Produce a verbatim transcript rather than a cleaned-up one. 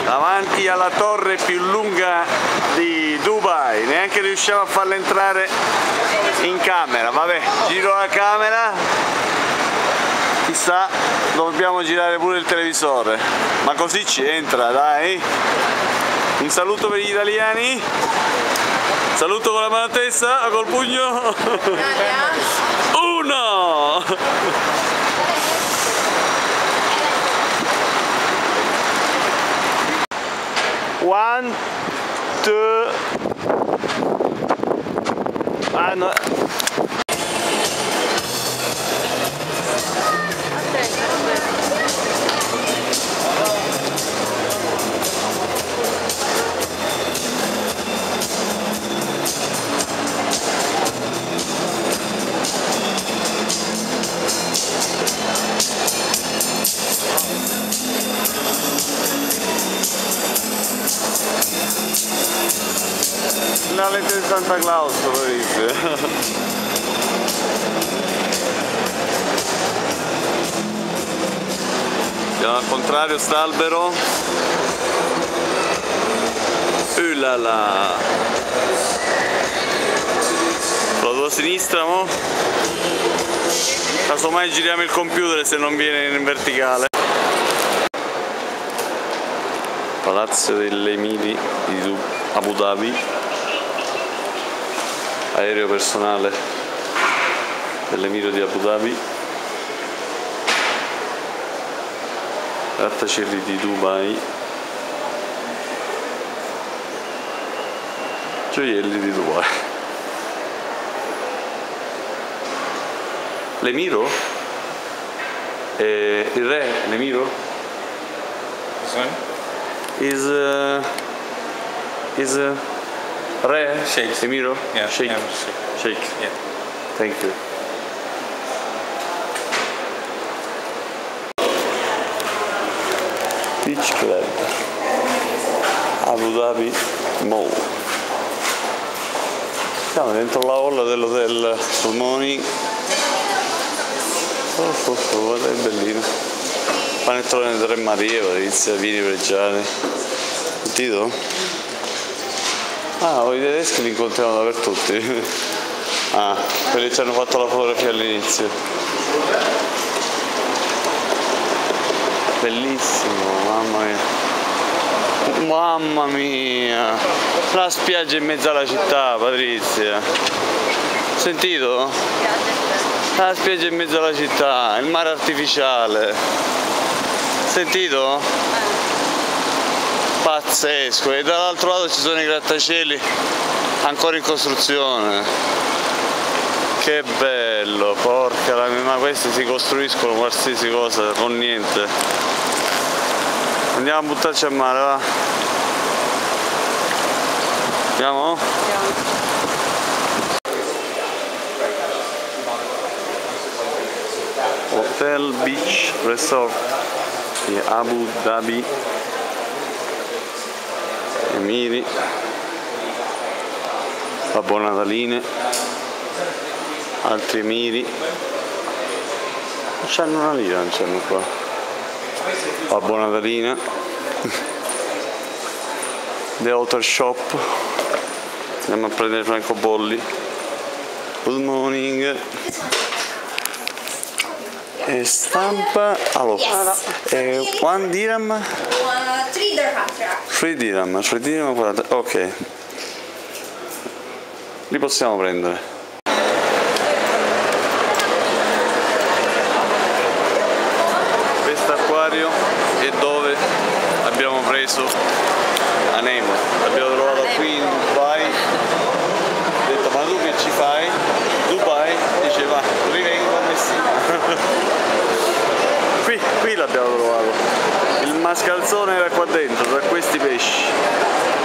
davanti alla torre più lunga di Dubai, neanche riusciamo a farla entrare in camera. Vabbè, giro la camera, chissà, dobbiamo girare pure il televisore, ma così ci entra, dai. Un saluto per gli italiani, saluto con la mano a testa, col pugno. Uno! One, two. Ah, no. La lente di Santa Claus, lo dice. Andiamo al contrario, st'albero. Ulala. La tua sinistra, mo? Casomai giriamo il computer se non viene in verticale. Palazzo delle Emiri di Abu Dhabi. Aereo personale dell'Emiro di Abu Dhabi, grattacieli di Dubai, gioielli di Dubai. L'Emiro? Eh, il re, l'Emiro? Is uh, is uh, Re? Sheikh. Emiro? Yeah. Sheikh. Yeah, Sheikh. Yeah. Thank you. Beach Club. Abu Dhabi Mall. Siamo dentro la hall dell'hotel Good Morning. Oh, oh, oh, guarda, è bellino. Panettone di Tre Marie, Patrizia, vini pregiati. Sentito? Ah, i tedeschi li incontriamo dappertutto. Ah, quelli ci hanno fatto la fotografia all'inizio. Bellissimo, mamma mia. Mamma mia. La spiaggia in mezzo alla città, Patrizia. Sentito? La spiaggia in mezzo alla città, il mare artificiale. Sentito? Pazzesco, e dall'altro lato ci sono i grattacieli ancora in costruzione. Che bello, porca la mia, ma questi si costruiscono qualsiasi cosa con niente. Andiamo a buttarci a mare, va? Andiamo? Andiamo. Hotel Beach Resort di Abu Dhabi Emiri, Babbo Nataline, altri Emiri. Non c'hanno una lira, non c'hanno qua. Babbo Natalina. The Hotel Shop. Andiamo a prendere francobolli. Good morning. E stampa. Allora, Yes. eh, one dirham? Uh, three dirham. Free dirham, free dirham, guardate, ok. Li possiamo prendere. Questo acquario è dove abbiamo preso a Nemo. L'abbiamo trovato qui in Dubai. Ho detto, ma tu che ci fai? Dubai diceva, rivengo a Messina. Qui, qui l'abbiamo trovato. Il mascalzone era qua dentro, tra questi pesci.